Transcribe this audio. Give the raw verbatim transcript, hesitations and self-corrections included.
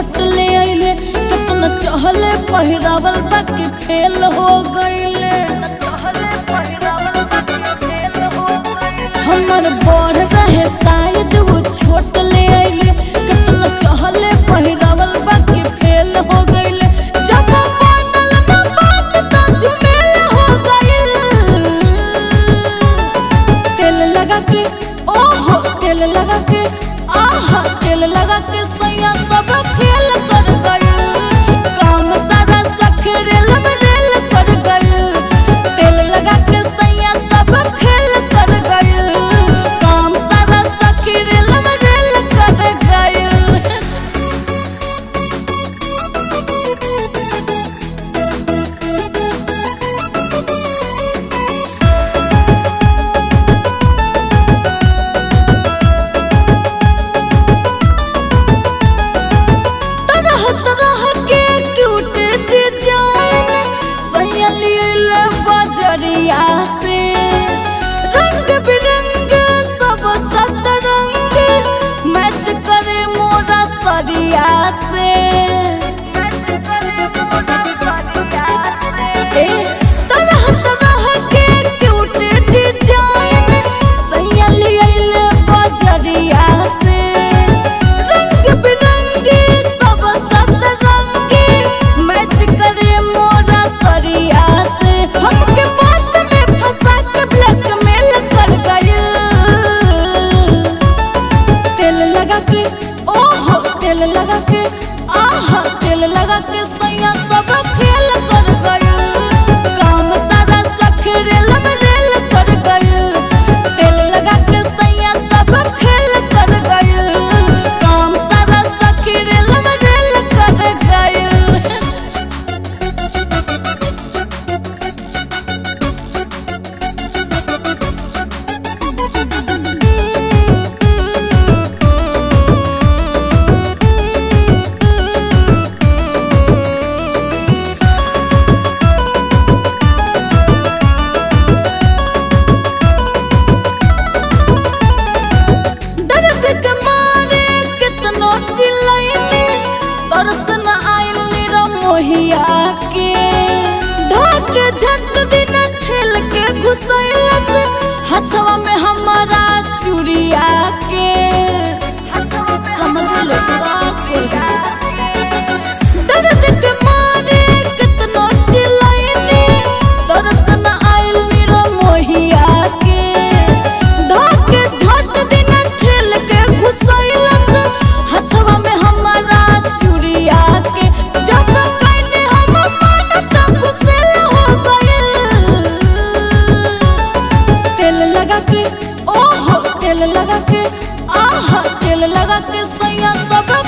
छोट ले आइले, कितना चहले पहिरावल बाकी फेल हो गइले। हमर बड़ रहे शायद वो छोट ले आइले, कितना चहले पहिरावल बाकी फेल हो गइले। जब बनल ना बात तो झमेल हो गइल। तेल लगा के ओहो तेल लगा के आहा तेल लगा के सैया सब खेल कर गइल। काम सारा सखरेल में रेल कर गइल। तेल लगा के सैया सब खेल कर गइल। काम सारा सखरेल में रेल कर गइल। बजरिया से रंग बिरंग सब सतरंग मैच करे मोरा सरिया से। ए तरह तरह के क्यूट डिजाइन सैया लियल बजरिया से। रंग बिरंग सब सतरंग मैच करे मोरा सरिया से। हमके बात में फंसा के ब्लैकमेल कर गइल। तेल लगा के ओहो तेल लगा के आहा तेल लगा के सैया सब खेल कर गइल। काम सारा सखरेल में रेल कर गइल। तेल लगा के सैया सब खेल कर गइल। काम सारा सखरेल में रेल कर गइल। दर्शन आइल निरा मोहिया के ढाक झट दिन ठेल के घुसैलस हथवा में हमारा चूड़िया के। समझ लो का के दर्द के मारे कितनो चिल्लाइनी। दर्शन आइल निरा मोहिया के ढाक झट दिन ठेल के घुसैलस हथवा में हमारा चूड़िया के। जब कहने हम मान तो गुस्सेल हो गइल। तेल लगा के ओहो तेल लगा के आहा तेल लगा के सैया सब